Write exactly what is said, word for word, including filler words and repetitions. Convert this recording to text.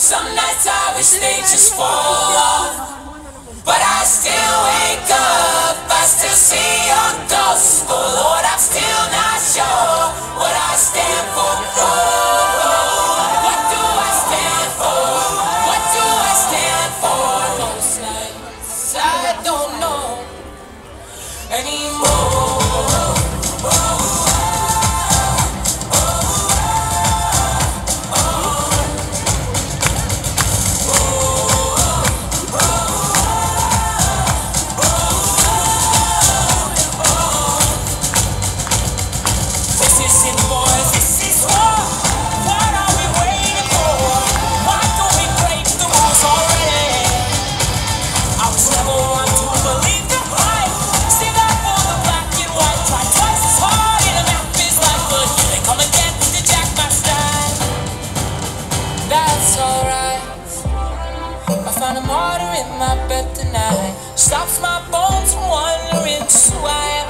Some nights I wish they just fall off, but I still wake up, I still see your ghost. Oh Lord, I'm still not sure what I stand for. Oh, what do I stand for? What do I stand for? Most nights I don't know anymore. That's alright. I found a martyr in my bed tonight. Stops my bones from wandering, so I